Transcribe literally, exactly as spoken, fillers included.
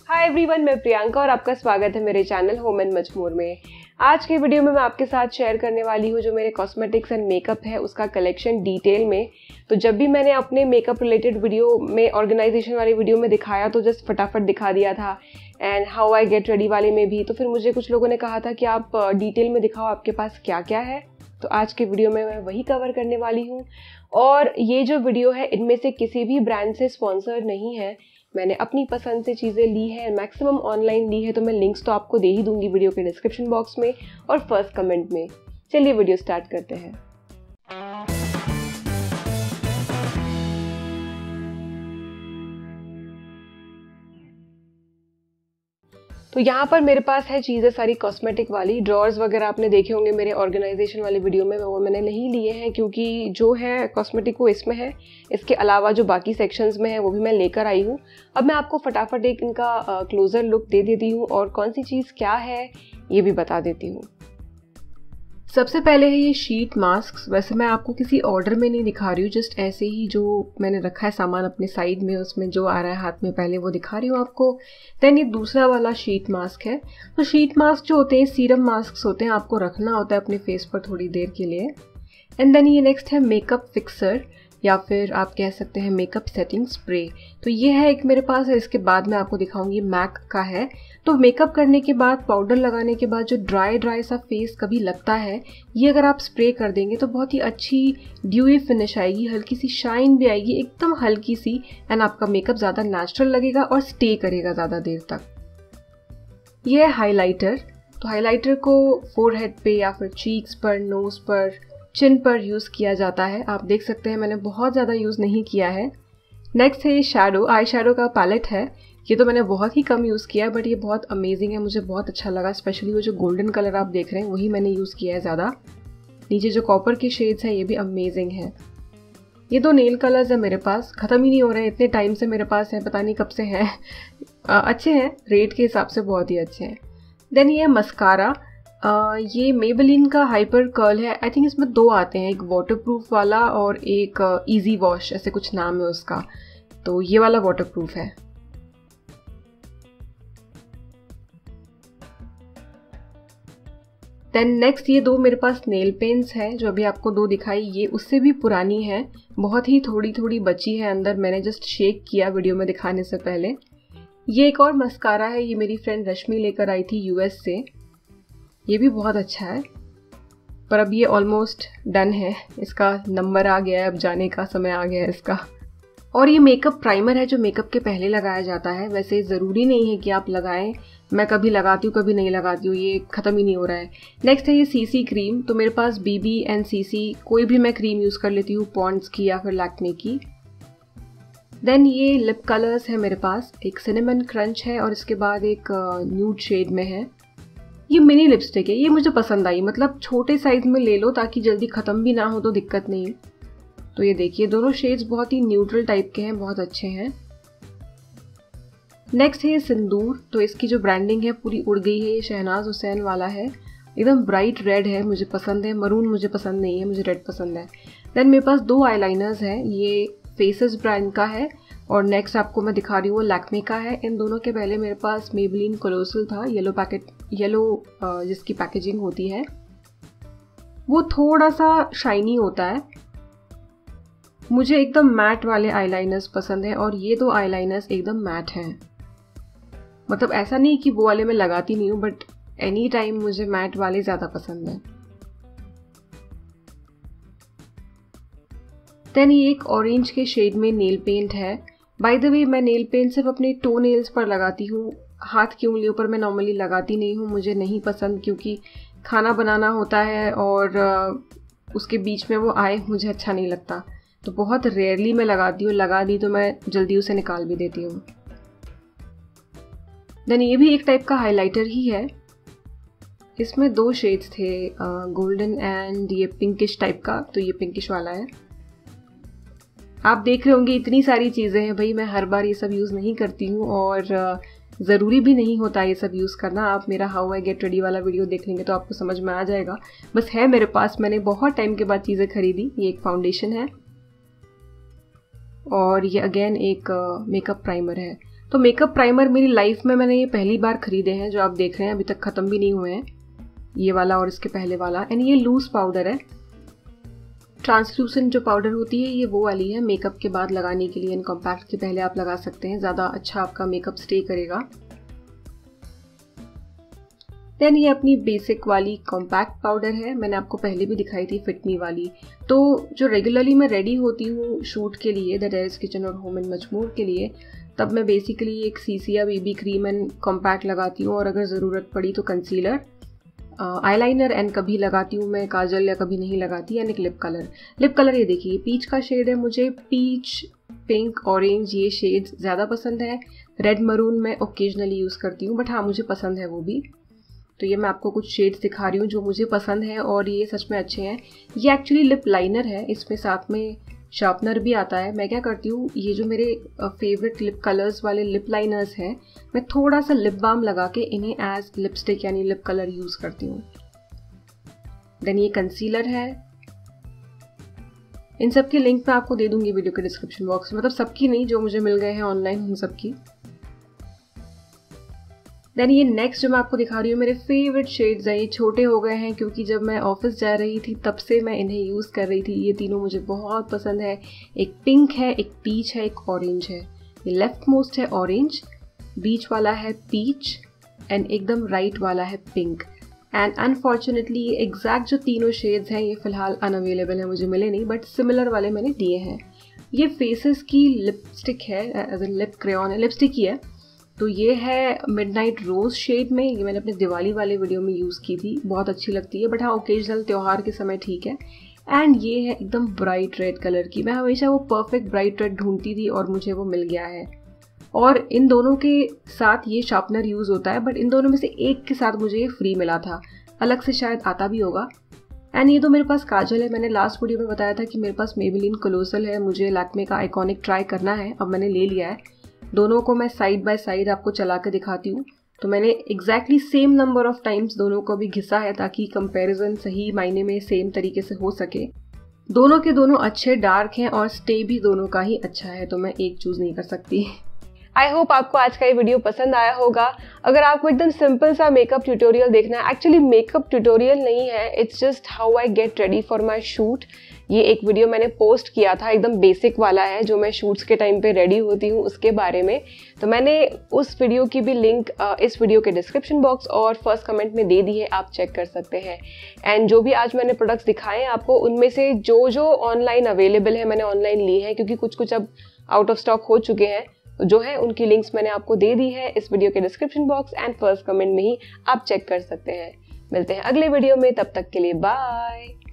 Hi everyone, मैं प्रियंका और आपका स्वागत है मेरे channel home and much more में। आज के वीडियो में मैं आपके साथ शेयर करने वाली हूँ जो मेरे कॉस्मेटिक्स एंड मेकअप है उसका कलेक्शन डिटेल में। तो जब भी मैंने अपने मेकअप रिलेटेड वीडियो में ऑर्गेनाइजेशन वाली वीडियो में दिखाया तो जस्ट फटाफट दिखा दिया था, and how I get ready वाले में भी। तो फिर मुझे कुछ लोगों ने कहा था कि आप डिटेल में दिखाओ आपके पास क्या क्या है। तो आज के वीडियो में मैं वही कवर करने वाली हूँ। और ये जो वीडियो है इनमें से किसी भी ब्रांड से स्पॉन्सर्ड नहीं है, मैंने अपनी पसंद से चीज़ें ली हैं, मैक्सिमम ऑनलाइन ली है। तो मैं लिंक्स तो आपको दे ही दूंगी वीडियो के डिस्क्रिप्शन बॉक्स में और फर्स्ट कमेंट में। चलिए वीडियो स्टार्ट करते हैं। तो यहाँ पर मेरे पास है चीज़ें सारी कॉस्मेटिक वाली। ड्रॉर्स वगैरह आपने देखे होंगे मेरे ऑर्गेनाइजेशन वाली वीडियो में, वो मैंने नहीं लिए हैं क्योंकि जो है कॉस्मेटिक वो इसमें है। इसके अलावा जो बाकी सेक्शंस में है वो भी मैं लेकर आई हूँ। अब मैं आपको फटाफट एक इनका क्लोज़र लुक दे देती हूँ और कौन सी चीज़ क्या है ये भी बता देती हूँ। सबसे पहले है ये शीट मास्क। वैसे मैं आपको किसी ऑर्डर में नहीं दिखा रही हूँ, जस्ट ऐसे ही जो मैंने रखा है सामान अपने साइड में उसमें जो आ रहा है हाथ में पहले वो दिखा रही हूँ आपको। देन ये दूसरा वाला शीट मास्क है। तो शीट मास्क जो होते हैं सीरम मास्क होते हैं, आपको रखना होता है अपने फेस पर थोड़ी देर के लिए। एंड देन ये नेक्स्ट है मेकअप फिक्सर या फिर आप कह सकते हैं मेकअप सेटिंग स्प्रे। तो ये है एक मेरे पास है। इसके बाद मैं आपको दिखाऊंगी मैक का है। तो मेकअप करने के बाद पाउडर लगाने के बाद जो ड्राई ड्राई सा फेस कभी लगता है, ये अगर आप स्प्रे कर देंगे तो बहुत ही अच्छी ड्यूई फिनिश आएगी, हल्की सी शाइन भी आएगी, एकदम हल्की सी। एंड आपका मेकअप ज़्यादा नेचुरल लगेगा और स्टे करेगा ज़्यादा देर तक। ये है हाईलाइटर। तो हाईलाइटर को फोरहेड पे या फिर चीक्स पर, नोज पर, चिन पर यूज़ किया जाता है। आप देख सकते हैं मैंने बहुत ज़्यादा यूज़ नहीं किया है। नेक्स्ट है ये शैडो, आई शैडो का पैलेट है। ये तो मैंने बहुत ही कम यूज़ किया है बट ये बहुत अमेजिंग है, मुझे बहुत अच्छा लगा। स्पेशली वो जो गोल्डन कलर आप देख रहे हैं वही मैंने यूज़ किया है ज़्यादा। नीचे जो कॉपर के शेड्स हैं ये भी अमेजिंग है। ये दो नेल कलर्स है मेरे पास, ख़त्म ही नहीं हो रहे हैं, इतने टाइम से मेरे पास है, पता नहीं कब से हैं। अच्छे हैं, रेट के हिसाब से बहुत ही अच्छे हैं। देन ये मस्कारा। Uh, ये मेबेलिन का हाइपर कर्ल है। आई थिंक इसमें दो आते हैं, एक वाटरप्रूफ वाला और एक इजी uh, वॉश, ऐसे कुछ नाम है उसका। तो ये वाला वाटरप्रूफ है। देन नेक्स्ट ये दो मेरे पास नेल पेंस है जो अभी आपको दो दिखाई, ये उससे भी पुरानी है, बहुत ही थोड़ी थोड़ी बची है अंदर, मैंने जस्ट शेक किया वीडियो में दिखाने से पहले। ये एक और मस्कारा है, ये मेरी फ्रेंड रश्मि लेकर आई थी यूएस से। ये भी बहुत अच्छा है पर अब ये ऑलमोस्ट डन है, इसका नंबर आ गया है, अब जाने का समय आ गया है इसका। और ये मेकअप प्राइमर है जो मेकअप के पहले लगाया जाता है। वैसे ज़रूरी नहीं है कि आप लगाएं, मैं कभी लगाती हूँ कभी नहीं लगाती हूँ, ये ख़त्म ही नहीं हो रहा है। नेक्स्ट है ये सीसी क्रीम। तो मेरे पास बीबी एंड सीसी कोई भी मैं क्रीम यूज़ कर लेती हूँ, पॉन्ड्स की या फिर लैक्मे की। देन ये लिप कलर्स है मेरे पास, एक सिनेमन क्रंच है और इसके बाद एक न्यूड शेड में है। ये मिनी लिपस्टिक है, ये मुझे पसंद आई, मतलब छोटे साइज में ले लो ताकि जल्दी ख़त्म भी ना हो तो दिक्कत नहीं है। तो ये देखिए दोनों शेड्स बहुत ही न्यूट्रल टाइप के हैं, बहुत अच्छे हैं। नेक्स्ट है ये सिंदूर। तो इसकी जो ब्रांडिंग है पूरी उड़ गई है, ये शहनाज हुसैन वाला है, एकदम ब्राइट रेड है, मुझे पसंद है। मरून मुझे पसंद नहीं है, मुझे रेड पसंद है। देन मेरे पास दो आईलाइनर्स हैं, ये फेसेस ब्रांड का है और नेक्स्ट आपको मैं दिखा रही हूँ लैक्मे का है। इन दोनों के पहले मेरे पास मेबेलिन कोलोसल था, येलो पैकेट, येलो जिसकी पैकेजिंग होती है, वो थोड़ा सा शाइनी होता है। मुझे एकदम मैट वाले आईलाइनर्स पसंद है और ये दो आईलाइनर्स एकदम मैट हैं। मतलब ऐसा नहीं कि वो वाले मैं लगाती नहीं हूँ बट एनी टाइम मुझे मैट वाले ज़्यादा पसंद है। देन ये एक ऑरेंज के शेड में नेल पेंट है। बाय द वे मैं नेल पेंट सिर्फ अपने टो नेल्स पर लगाती हूँ, हाथ की उंगलियों पर मैं नॉर्मली लगाती नहीं हूँ, मुझे नहीं पसंद क्योंकि खाना बनाना होता है और उसके बीच में वो आए मुझे अच्छा नहीं लगता। तो बहुत रेयरली मैं लगाती हूँ, लगा दी तो मैं जल्दी उसे निकाल भी देती हूँ। देन ये भी एक टाइप का हाइलाइटर ही है, इसमें दो शेड्स थे, गोल्डन एंड ये पिंकिश टाइप का, तो ये पिंकिश वाला है। आप देख रहे होंगे इतनी सारी चीज़ें हैं भाई, मैं हर बार ये सब यूज़ नहीं करती हूँ और ज़रूरी भी नहीं होता ये सब यूज़ करना। आप मेरा हाउ आई गेट रेडी वाला वीडियो देख लेंगे तो आपको समझ में आ जाएगा। बस है मेरे पास, मैंने बहुत टाइम के बाद चीज़ें खरीदी। ये एक फाउंडेशन है और ये अगेन एक मेकअप प्राइमर है। तो मेकअप प्राइमर मेरी लाइफ में मैंने ये पहली बार खरीदे हैं, जो आप देख रहे हैं, अभी तक ख़त्म भी नहीं हुए हैं, ये वाला और इसके पहले वाला। एंड ये लूज पाउडर है, ट्रांसलूसेंट जो पाउडर होती है ये वो वाली है, मेकअप के बाद लगाने के लिए, एंड कॉम्पैक्ट के पहले आप लगा सकते हैं, ज़्यादा अच्छा आपका मेकअप स्टे करेगा। देन ये अपनी बेसिक वाली कॉम्पैक्ट पाउडर है, मैंने आपको पहले भी दिखाई थी फिटमी वाली। तो जो रेगुलरली मैं रेडी होती हूँ शूट के लिए, द टेरेस किचन और होम इन मजमूर के लिए, तब मैं बेसिकली एक सीसिया बीबी क्रीम एंड कॉम्पैक्ट लगाती हूँ, और अगर ज़रूरत पड़ी तो कंसीलर, आईलाइनर, एंड कभी लगाती हूँ मैं काजल या कभी नहीं लगाती, एंड एक लिप कलर। लिप कलर ये देखिए पीच का शेड है, मुझे पीच, पिंक, ऑरेंज ये शेड्स ज़्यादा पसंद है। रेड मरून मैं ओकेजनली यूज़ करती हूँ, बट हाँ मुझे पसंद है वो भी। तो ये मैं आपको कुछ शेड्स दिखा रही हूँ जो मुझे पसंद है, और ये सच में अच्छे हैं। ये एक्चुअली लिप लाइनर है, इसमें साथ में शार्पनर भी आता है। मैं क्या करती हूँ, ये जो मेरे फेवरेट लिप कलर्स वाले लिप लाइनर्स हैं, मैं थोड़ा सा लिप बाम लगा के इन्हें एज लिपस्टिक यानी लिप कलर यूज़ करती हूँ। देन ये कंसीलर है, इन सब की लिंक मैं आपको दे दूंगी वीडियो के डिस्क्रिप्शन बॉक्स में, मतलब सबकी नहीं, जो मुझे मिल गए हैं ऑनलाइन उन सबकी। देन ये नेक्स्ट जो मैं आपको दिखा रही हूँ मेरे फेवरेट शेड्स हैं। ये छोटे हो गए हैं क्योंकि जब मैं ऑफिस जा रही थी तब से मैं इन्हें यूज़ कर रही थी। ये तीनों मुझे बहुत पसंद है। एक पिंक है, एक पीच है, एक ऑरेंज है। ये लेफ्ट मोस्ट है ऑरेंज, बीच वाला है पीच, एंड एकदम राइट वाला है पिंक। एंड अनफॉर्चुनेटली ये एग्जैक्ट जो तीनों शेड्स हैं ये फ़िलहाल अनअवेलेबल है, मुझे मिले नहीं, बट सिमिलर वाले मैंने दिए हैं। ये फेसेस की लिपस्टिक है, एज ए लिप क्रेयॉन है, लिपस्टिक ही है। तो ये है मिडनाइट रोज़ शेड में, ये मैंने अपने दिवाली वाले वीडियो में यूज़ की थी, बहुत अच्छी लगती है, बट हाँ ओकेजनल त्यौहार के समय ठीक है। एंड ये है एकदम ब्राइट रेड कलर की, मैं हमेशा वो परफेक्ट ब्राइट रेड ढूंढती थी और मुझे वो मिल गया है। और इन दोनों के साथ ये शार्पनर यूज़ होता है, बट इन दोनों में से एक के साथ मुझे ये फ्री मिला था, अलग से शायद आता भी होगा। एंड ये तो मेरे पास काजल है, मैंने लास्ट वीडियो में बताया था कि मेरे पास मेबेलिन कोलोसल है, मुझे लैक्मे का आइकॉनिक ट्राई करना है, अब मैंने ले लिया है। दोनों को मैं साइड बाय साइड आपको चला के दिखाती हूँ। तो मैंने exactly same number of times दोनों को भी घिसा है ताकि कंपैरिजन सही मायने में सेम तरीके से हो सके। दोनों के दोनों अच्छे डार्क हैं और स्टे भी दोनों का ही अच्छा है, तो मैं एक चूज़ नहीं कर सकती। आई होप आपको आज का ये वीडियो पसंद आया होगा। अगर आपको एकदम सिंपल सा मेकअप ट्यूटोरियल देखना है, एक्चुअली मेकअप ट्यूटोरियल नहीं है, it's just how I get ready for my shoot. ये एक वीडियो मैंने पोस्ट किया था, एकदम बेसिक वाला है, जो मैं शूट्स के टाइम पे रेडी होती हूँ उसके बारे में। तो मैंने उस वीडियो की भी लिंक इस वीडियो के डिस्क्रिप्शन बॉक्स और फर्स्ट कमेंट में दे दी है, आप चेक कर सकते हैं। एंड जो भी आज मैंने प्रोडक्ट्स दिखाए हैं आपको, उनमें से जो जो ऑनलाइन अवेलेबल है मैंने ऑनलाइन ली है, क्योंकि कुछ कुछ अब आउट ऑफ स्टॉक हो चुके हैं। जो है उनकी लिंक्स मैंने आपको दे दी है इस वीडियो के description box and first comment में ही, आप चेक कर सकते हैं। मिलते हैं अगले वीडियो में, तब तक के लिए बाय।